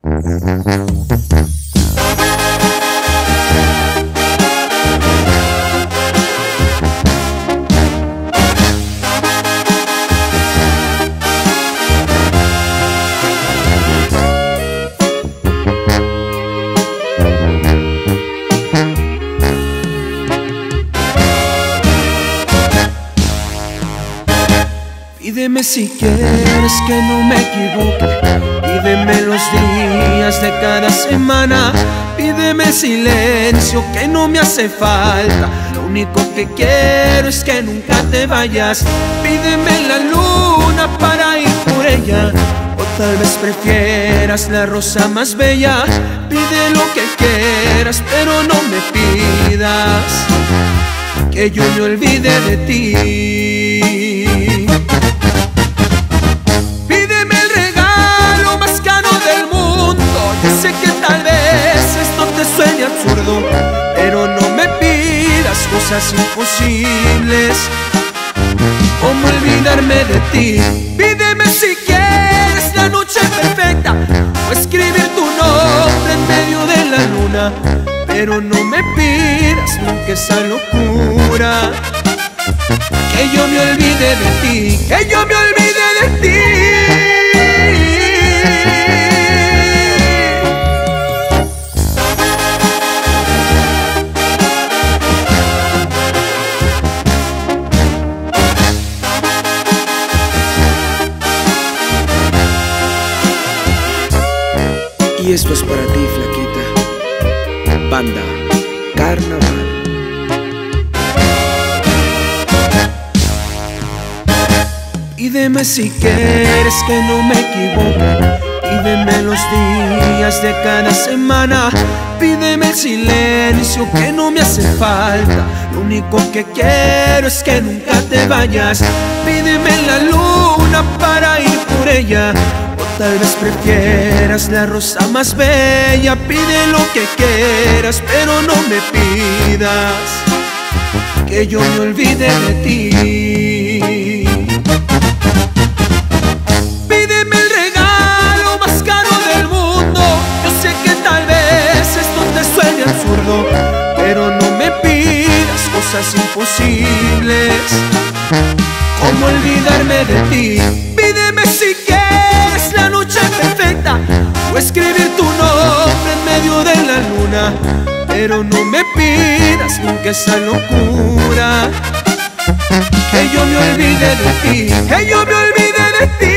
Pídeme si quieres que no me equivoque, pídeme los días de cada semana, pídeme el silencio que no me hace falta. Lo único que quiero es que nunca te vayas. Pídeme la luna para ir por ella, o tal vez prefieras la rosa más bella. Pide lo que quieras, pero no me pidas que yo me olvide de ti. Pídeme el regalo más caro del mundo. Yo sé que tal vez esto te suene absurdo, pero no me pidas cosas imposibles como olvidarme de ti. Pídeme si quieres la noche perfecta, o escribir tu nombre en medio de la luna, pero no me pidas nunca esa locura, que yo me olvide de ti, que yo me olvide de ti. Y esto es para ti, flaquita. Banda Carnaval. Pídeme si quieres que no me equivoque, pídeme los días de cada semana, pídeme el silencio que no me hace falta. Lo único que quiero es que nunca te vayas. Pídeme la luna para ir por ella, o tal vez prefieras la rosa más bella. Pide lo que quieras, pero no me pidas que yo me olvide de ti. Pídeme el regalo más caro del mundo. Yo sé que tal vez esto te suene absurdo, pero no me pidas cosas imposibles como olvidarme de ti. Pídeme si quieres la noche perfecta, o escribir tu nombre en medio de la luna, pero no me pidas nunca esa locura, que yo me olvide de ti, que yo me olvide de ti.